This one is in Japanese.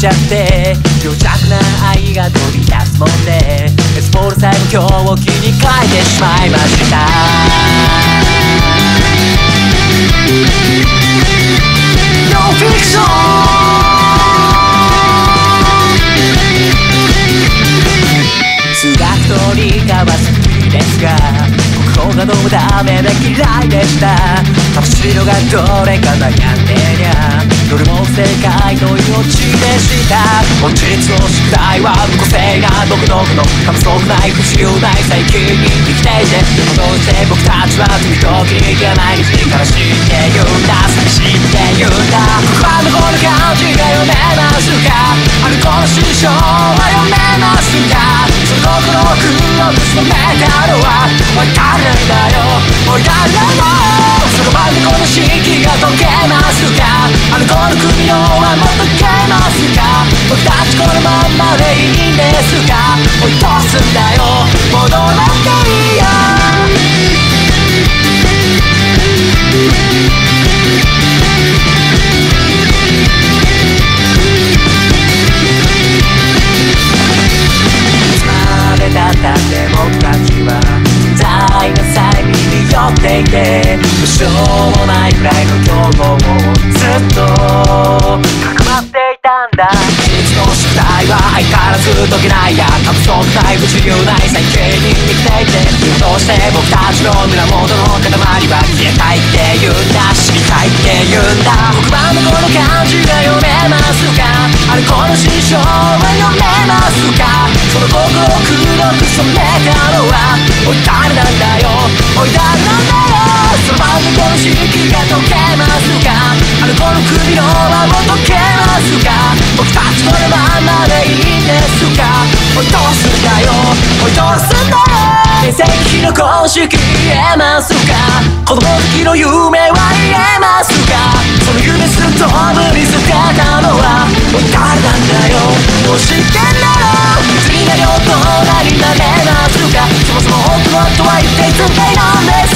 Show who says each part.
Speaker 1: ちゃって強弱な愛が飛び出すもんでエスポールさえも今日を切り替えてしまいましたノンフィクション数学と理科は好きですが国語がどうもダメで嫌いでした楽しいのがどれか悩んでりゃどれも正解というオチでした本日の宿題は無個性な独特の過不足ない不自由ない最近に生きていてどうして僕たちは時々が毎日悲しいって言うんだ寂しいって言うんだ僕はどこの漢字が読めますかあるこの師匠は読めますかその心を黒く染めたのはおい誰なんだよおい誰なんだよそのまでこの式が解けますかあの子の首の輪も解けますか僕たちこのまんまでいいんですかおいどうすんだよ戻らんでいいよだって僕たちは在の際に寄っていてどうしようもないくらいの競合をずっとかくまっていたんだいつの宿題は相変わらず解けないや過不足ない不自由ない最近に生きていてどうして僕たちの胸元の塊は消えたいって言うんだ知りたいって言うんだ黒板のこの漢字が読めますかあれこの師匠は読めますかその心を黒く染めたのはおい誰なんだよおい誰なんだよそのままこの式が解けますかあの子の首の輪も解けますか僕たちこのままでいいんですかおいどうすんだよおいどうすんだよ成績の公式言えますか子供の時の夢は言えますかその夢すとぶに捨てたのはおい誰なんだよもう知ってんだろ次なり大人になれますかそもそも本当は一体全体なんです